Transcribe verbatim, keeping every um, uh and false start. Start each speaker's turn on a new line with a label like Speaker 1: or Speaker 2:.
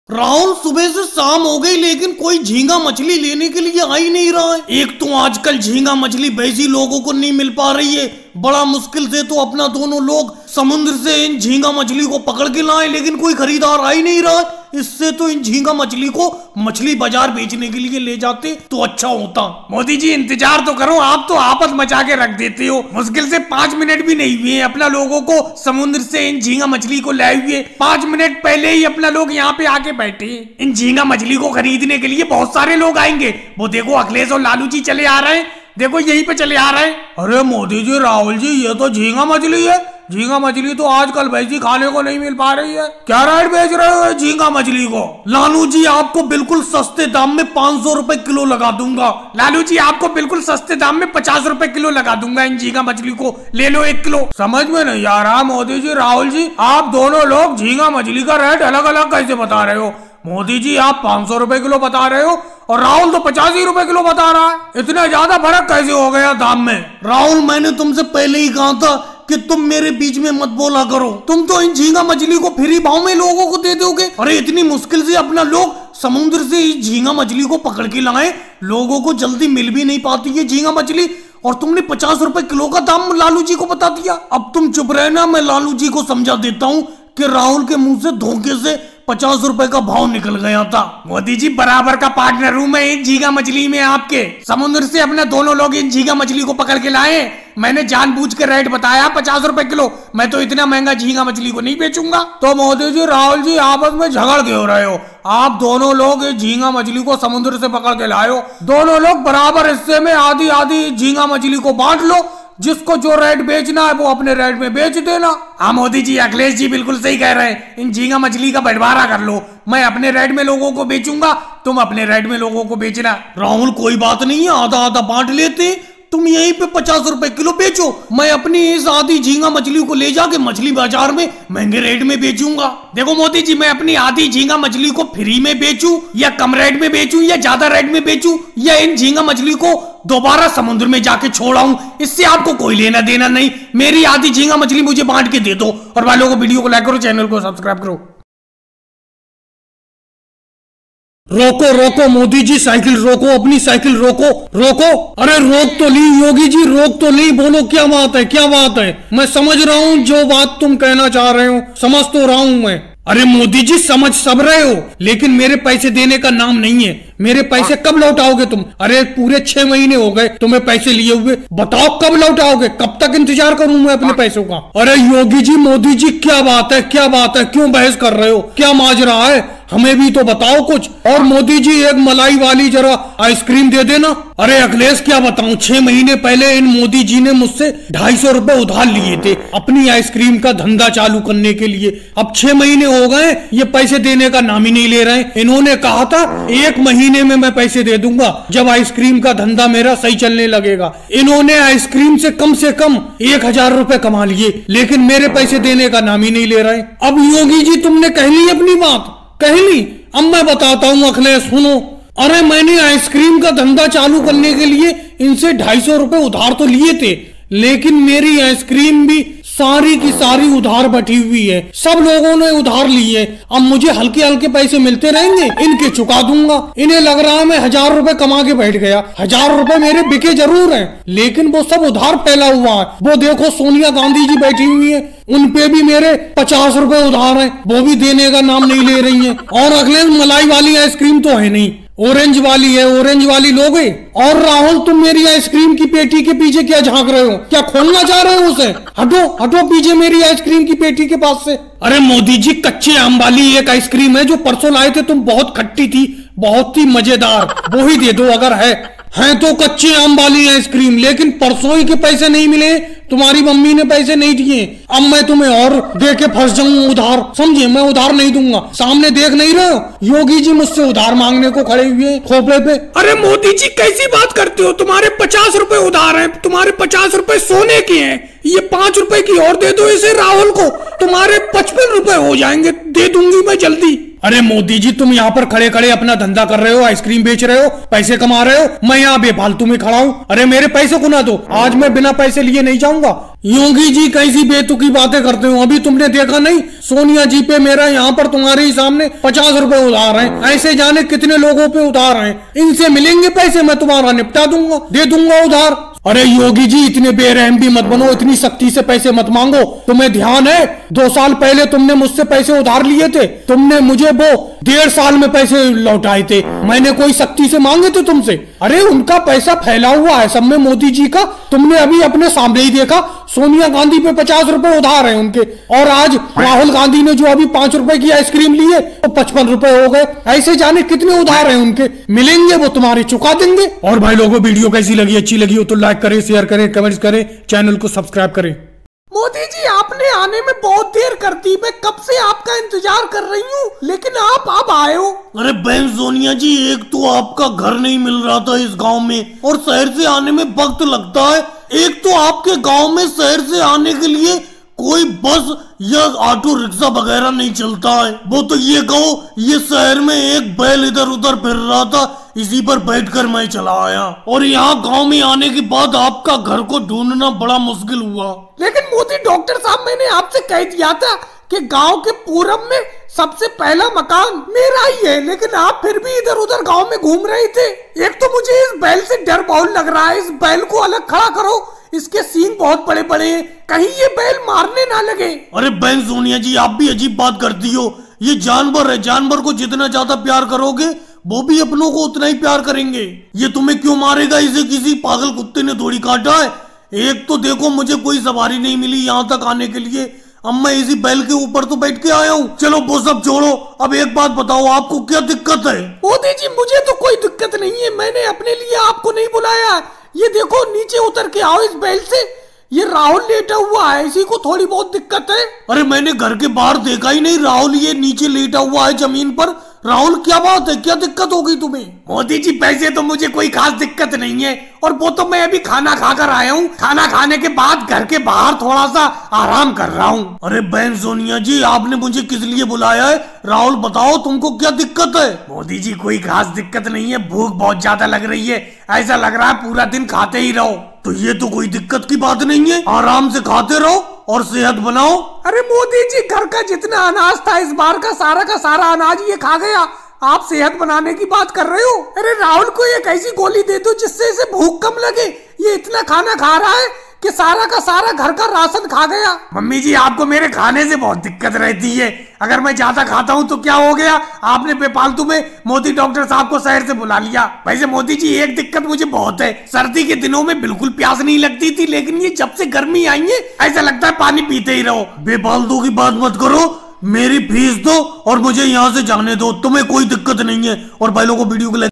Speaker 1: राहुल, सुबह से शाम हो गई लेकिन कोई झींगा मछली लेने के लिए आ ही नहीं रहा है। एक तो आजकल झींगा मछली वैसी लोगों को नहीं मिल पा रही है, बड़ा मुश्किल से तो अपना दोनों लोग समुद्र से इन झींगा मछली को पकड़ के लाए, लेकिन कोई खरीदार आ ही नहीं रहा। इससे तो इन झींगा मछली को मछली बाजार बेचने के लिए ले जाते तो अच्छा होता।
Speaker 2: मोदी जी इंतजार तो करो, आप तो आपस मचा के रख देते हो। मुश्किल से पाँच मिनट भी नहीं हुए अपना लोगों को समुद्र से इन झींगा मछली को लाए हुए। पाँच मिनट पहले ही अपना लोग यहाँ पे आके बैठे। इन झींगा मछली को खरीदने के लिए बहुत सारे लोग आएंगे। वो देखो अखिलेश और लालू जी चले आ रहे हैं, देखो यहीं पे चले आ रहे हैं।
Speaker 1: अरे मोदी जी, राहुल जी, ये तो झींगा मछली है। झींगा मछली तो आजकल वैसी खाने को नहीं मिल पा रही है। क्या रेट बेच रहे हो झींगा मछली को? लालू जी, आपको बिल्कुल सस्ते दाम में पाँच सौ रुपए किलो लगा दूंगा।
Speaker 2: लालू जी, आपको बिल्कुल सस्ते दाम में पचास रुपए किलो लगा दूंगा। इन झींगा मछली को ले लो एक किलो।
Speaker 1: समझ में नहीं आ रहा मोदी जी, राहुल जी, आप दोनों लोग झींगा मछली का रेट अलग अलग कैसे बता रहे हो? मोदी जी, आप पाँच सौ रुपए किलो बता रहे हो और राहुल तो पचास ही रुपए किलो बता रहा है। इतना ज्यादा फर्क कैसे हो गया दाम में? राहुल, मैंने तुमसे पहले ही कहा था कि तुम मेरे बीच में मत बोला करो। तुम तो इन झींगा मछली को फ्री भाव में लोगों को दे दोगे। अरे इतनी मुश्किल से अपना लोग समुद्र से इस झींगा मछली को पकड़ के लाए, लोगों को जल्दी मिल भी नहीं पाती है झींगा मछली, और तुमने पचास रुपए किलो का दाम लालू जी को बता दिया। अब तुम चुप रहना, मैं लालू जी को समझा देता हूँ कि राहुल के मुंह से धोखे से पचास रुपए का भाव निकल गया था।
Speaker 2: मोदी जी, बराबर का पार्टनर हूँ मैं इन झींगा मछली में आपके। समुद्र से अपने दोनों लोग इन झींगा मछली को पकड़ के लाए। मैंने जानबूझ के रेट बताया पचास रुपए किलो। मैं तो इतना महंगा झींगा मछली को नहीं बेचूंगा।
Speaker 1: तो मोदी जी, राहुल जी, आपस में झगड़ क्यों रहे हो? आप दोनों लोग झींगा मछली को समुद्र से पकड़ के लाए हो, दोनों लोग बराबर हिस्से में आधी आधी झींगा मछली को बांट लो। जिसको जो रेट बेचना है वो अपने रेट में बेच देना।
Speaker 2: हाँ मोदी जी, अखिलेश जी बिल्कुल सही कह रहे हैं। इन झींगा मछली का बंटवारा कर लो। मैं अपने रेट में लोगों को बेचूंगा, तुम अपने रेट में लोगों को बेचना।
Speaker 1: राहुल, कोई बात नहीं है, आधा आधा बांट लेते। तुम यहीं पे पचास रुपए किलो बेचो, मैं अपनी इस आधी झींगा मछली को ले जाके मछली बाजार में महंगे रेट में बेचूंगा।
Speaker 2: देखो मोदी जी, मैं अपनी आधी झींगा मछली को फ्री में बेचूं या कम रेट में बेचूं या ज्यादा रेट में बेचूं या इन झींगा मछली को दोबारा समुद्र में जाके छोड़ाऊं, इससे आपको कोई लेना देना नहीं। मेरी आधी झींगा मछली मुझे बांट के दे दो। और वालों को वीडियो को लाइक करो, चैनल को सब्सक्राइब करो।
Speaker 1: रोको रोको मोदी जी, साइकिल रोको, अपनी साइकिल रोको रोको। अरे रोक तो ली योगी जी, रोक तो ली। बोलो क्या बात है, क्या बात है? मैं समझ रहा हूँ जो बात तुम कहना चाह रहे हो, समझ तो रहा हूँ मैं। अरे मोदी जी, समझ सब रहे हो, लेकिन मेरे पैसे देने का नाम नहीं है। मेरे पैसे कब लौटाओगे तुम? अरे पूरे छह महीने हो गए तुम्हें पैसे लिए हुए, बताओ कब लौटाओगे? कब तक इंतजार करूं मैं अपने पैसों का? अरे योगी जी, मोदी जी, क्या बात है, क्या बात है? क्यों बहस कर रहे हो? क्या माजरा है? हमें भी तो बताओ कुछ। और मोदी जी, एक मलाई वाली जरा आइसक्रीम दे देना। अरे अखिलेश, क्या बताऊं, छह महीने पहले इन मोदी जी ने मुझसे ढाई सौ रुपए उधार लिए थे अपनी आइसक्रीम का धंधा चालू करने के लिए। अब छह महीने हो गए, ये पैसे देने का नाम ही नहीं ले रहे हैं। इन्होंने कहा था एक महीने में मैं पैसे दे दूंगा जब आइसक्रीम का धंधा मेरा सही चलने लगेगा। इन्होंने आइसक्रीम से कम से कम एक हजार रुपए कमा लिए, लेकिन मेरे पैसे देने का नाम ही नहीं ले रहे। अब योगी जी, तुमने कह ली अपनी बात, कह ली। अब मैं बताता हूँ अखिलेश, सुनो। अरे मैंने आइसक्रीम का धंधा चालू करने के लिए इनसे ढाई सौ रुपए उधार तो लिए थे, लेकिन मेरी आइसक्रीम भी सारी की सारी उधार बटी हुई है। सब लोगों ने उधार ली है। अब मुझे हल्के हल्के पैसे मिलते रहेंगे, इनके चुका दूंगा। इन्हें लग रहा है मैं हजार रुपए कमा के बैठ गया। हजार रुपए मेरे बिके जरूर हैं, लेकिन वो सब उधार फैला हुआ है। वो देखो सोनिया गांधी जी बैठी हुई है, उन पे भी मेरे पचास रुपए उधार हैं, वो भी देने का नाम नहीं ले रही है। और अगले मलाई वाली आइसक्रीम तो है नहीं, ऑरेंज वाली है, ऑरेंज वाली लोगे। और राहुल, तुम मेरी आइसक्रीम की पेटी के पीछे क्या झांक रहे हो? क्या खोलना चाह रहे हो उसे? हटो हटो पीछे मेरी आइसक्रीम की पेटी के पास से। अरे मोदी जी, कच्चे आम वाली एक आइसक्रीम है जो परसों लाए थे तुम, बहुत खट्टी थी, बहुत ही मजेदार, वो ही दे दो अगर है। हैं तो कच्चे आम वाली आइसक्रीम, लेकिन परसों ही के पैसे नहीं मिले, तुम्हारी मम्मी ने पैसे नहीं दिए। अब मैं तुम्हें और दे के फंस जाऊं उधार, समझे? मैं उधार नहीं दूंगा। सामने देख नहीं रहे हो, योगी जी मुझसे उधार मांगने को खड़े हुए खोपड़े पे।
Speaker 2: अरे मोदी जी, कैसी बात करते हो? तुम्हारे पचास रुपए उधार हैं, तुम्हारे पचास रुपए सोने के हैं। ये पांच रुपए की और दे दो इसे राहुल को, तुम्हारे पचपन रुपए हो जाएंगे। दे दूंगी मैं जल्दी।
Speaker 1: अरे मोदी जी, तुम यहाँ पर खड़े खड़े अपना धंधा कर रहे हो, आइसक्रीम बेच रहे हो, पैसे कमा रहे हो, मैं यहाँ बेफालतू में खड़ा हूँ। अरे मेरे पैसे को ना दो, आज मैं बिना पैसे लिए नहीं जाऊंगा। योगी जी कैसी बेतुकी बातें करते हो, अभी तुमने देखा नहीं सोनिया जी पे मेरा यहाँ पर तुम्हारे ही सामने पचास रुपए उधार हैं, ऐसे जाने कितने लोगों पे उधार हैं। इनसे मिलेंगे पैसे, मैं तुम्हारा निपटा दूंगा, दे दूंगा उधार। अरे योगी जी, इतने बेरहम भी मत बनो, इतनी सख्ती से पैसे मत मांगो। तुम्हें ध्यान है दो साल पहले तुमने मुझसे पैसे उधार लिए थे, तुमने मुझे वो डेढ़ साल में पैसे लौटाए थे, मैंने कोई सख्ती से मांगे थे तुमसे? अरे उनका पैसा फैला हुआ है सब में, मोदी जी का तुमने अभी अपने सामने ही देखा। सोनिया गांधी पे पचास रुपए उधार है उनके, और आज राहुल गांधी ने जो अभी पांच रुपए की आइसक्रीम ली है वो तो पचपन रुपए हो गए। ऐसे जाने कितने उधार हैं उनके, मिलेंगे वो तुम्हारे चुका देंगे। और भाई लोगों, वीडियो कैसी लगी, अच्छी लगी हो तो लाइक करें, शेयर करें, कमेंट्स करें, चैनल को सब्सक्राइब करें।
Speaker 2: मोदी जी, आपने आने में बहुत देर कर दी, मैं कब से आपका इंतजार कर रही हूँ, लेकिन आप अब आए हो।
Speaker 1: अरे बहन सोनिया जी, एक तो आपका घर नहीं मिल रहा था इस गांव में, और शहर से आने में वक्त लगता है। एक तो आपके गांव में शहर से आने के लिए कोई बस या ऑटो रिक्शा वगैरह नहीं चलता है। वो तो ये कहो, ये शहर में एक बैल इधर उधर फिर रहा था, इसी पर बैठकर मैं चला आया। और यहाँ गांव में आने के बाद आपका घर को ढूंढना बड़ा मुश्किल हुआ।
Speaker 2: लेकिन मोदी डॉक्टर साहब, मैंने आपसे कह दिया था कि गांव के पूरब में सबसे पहला मकान मेरा ही है, लेकिन आप फिर भी इधर उधर गांव में घूम रहे थे। एक तो मुझे इस बैल से डर बहुत लग रहा है, इस बैल को अलग खड़ा करो, इसके सींग बहुत बड़े बड़े हैं, कहीं ये बैल मारने ना लगे।
Speaker 1: अरे बहन सोनिया जी, आप भी अजीब बात करती हो, ये जानवर है, जानवर को जितना ज्यादा प्यार करोगे वो भी अपनों को उतना ही प्यार करेंगे। ये तुम्हें क्यों मारेगा, इसे किसी पागल कुत्ते ने थोड़ी काटा है। एक तो देखो, मुझे कोई सवारी नहीं मिली यहाँ तक आने के लिए, अब मैं इसी बैल के ऊपर तो बैठ के आया हूँ। चलो वो सब छोड़ो, अब एक बात बताओ, आपको क्या दिक्कत है?
Speaker 2: मोदी जी, मुझे तो कोई दिक्कत नहीं है, मैंने अपने लिए आपको नहीं बुलाया। ये देखो, नीचे उतर के आओ इस बैल से, ये राहुल लेटा हुआ है, इसी को थोड़ी बहुत दिक्कत है।
Speaker 1: अरे मैंने घर के बाहर देखा ही नहीं, राहुल ये नीचे लेटा हुआ है जमीन पर। राहुल क्या बात है, क्या दिक्कत हो गई तुम्हें?
Speaker 2: मोदी जी, पैसे तो मुझे कोई खास दिक्कत नहीं है, और वो तो मैं अभी खाना खाकर आया हूँ, खाना खाने के बाद घर के बाहर थोड़ा सा आराम कर रहा हूँ।
Speaker 1: अरे बहन सोनिया जी, आपने मुझे किस लिए बुलाया है? राहुल बताओ, तुमको क्या दिक्कत है?
Speaker 2: मोदी जी, कोई खास दिक्कत नहीं है, भूख बहुत ज्यादा लग रही है, ऐसा लग रहा है पूरा दिन खाते ही रहो।
Speaker 1: तो ये तो कोई दिक्कत की बात नहीं है, आराम से खाते रहो और सेहत बनाओ।
Speaker 2: अरे मोदी जी, घर का जितना अनाज था इस बार का सारा का सारा अनाज ये खा गया, आप सेहत बनाने की बात कर रहे हो? अरे राहुल को एक ऐसी गोली दे दो जिससे इसे भूख कम लगे, ये इतना खाना खा रहा है कि सारा का सारा घर का राशन खा गया। मम्मी जी, आपको मेरे खाने से बहुत दिक्कत रहती है, अगर मैं ज्यादा खाता हूँ तो क्या हो गया, आपने बेफालतू में मोदी डॉक्टर साहब को शहर से बुला लिया। वैसे मोदी जी, एक दिक्कत मुझे बहुत है, सर्दी के दिनों में बिल्कुल प्यास नहीं लगती थी, लेकिन ये जब से गर्मी आई है ऐसा लगता है पानी पीते ही रहो।
Speaker 1: बेफालतू की बात मत करो, मेरी फीस दो और मुझे यहाँ से जाने दो, तुम्हें कोई दिक्कत नहीं है। और भाई लोगों को वीडियो को